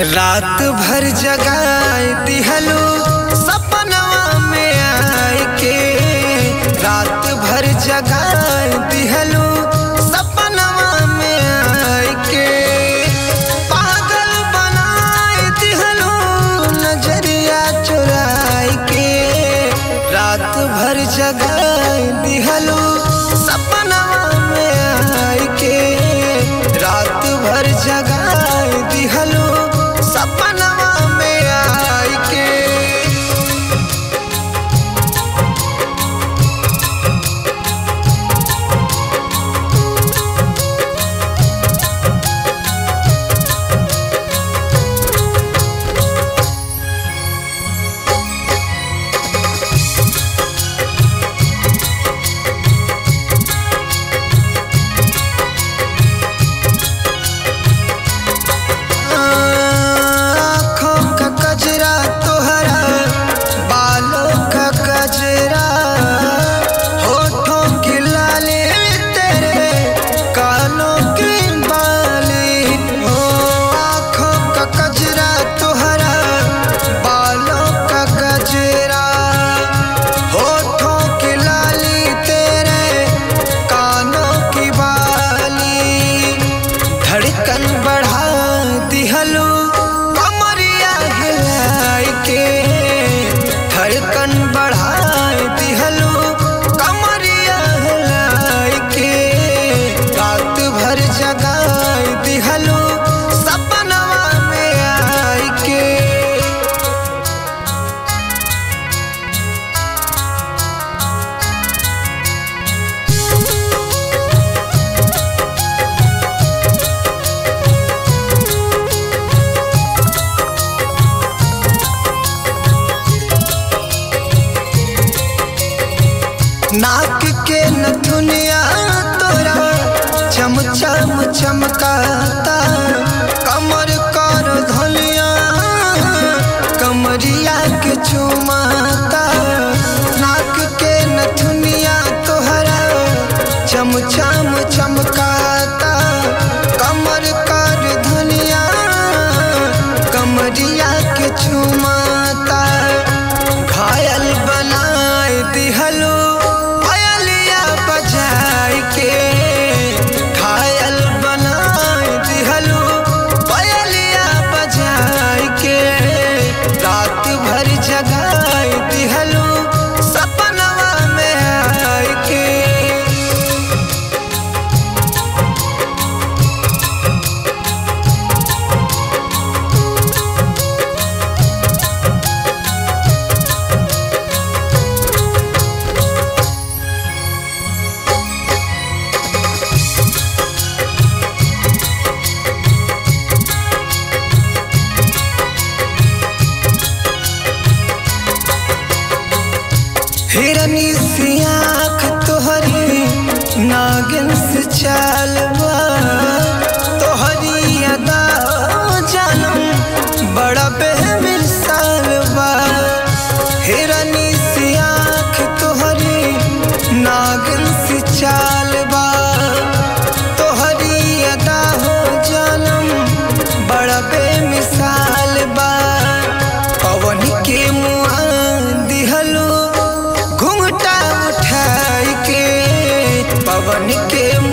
रात भर जगाए दिहलो सपनवा में आए के, रात भर जगाए दिहलो सपनवा में आए के, पागल बनाए दिहलो नजरिया चुराए के, रात भर जगाए दिहलो सपनवा में आए के, रात भर जगाए दिहलो सपनवा में आए के। धड़कन बढ़ा दिहलो कमरिया हिलाए के, धड़कन बढ़ा दिहलो कमरिया हिलाए के, रात भर जगाए दिहलो सपनवा में आए के। नाक के नथुनिया तोरा चम चम चमकाता, कमर कर धनिया कमरिया के चुमाता, नाक के नथुनिया तोहरा चम चम चमकाता, कमर कर धनिया कमरिया के चुमाता, घायल बनाए दिहलो के, घायल बनाए दिहलो पायलिया बजाए के, रात भर जगाए दिहलो सपनवा में आए के। हिरनी सी आँख तोहरी नागिन से चालवा, तोहरी अदा जानम बड़ा बेमिसाल बा, हिरनी सी आँख तोहरी नागिन से चालवा, तोहरी अदा हो जानम बड़ा बेमिसाल बा, पवन के मुआ दिहलो घुंघटा उठाए के, पवन के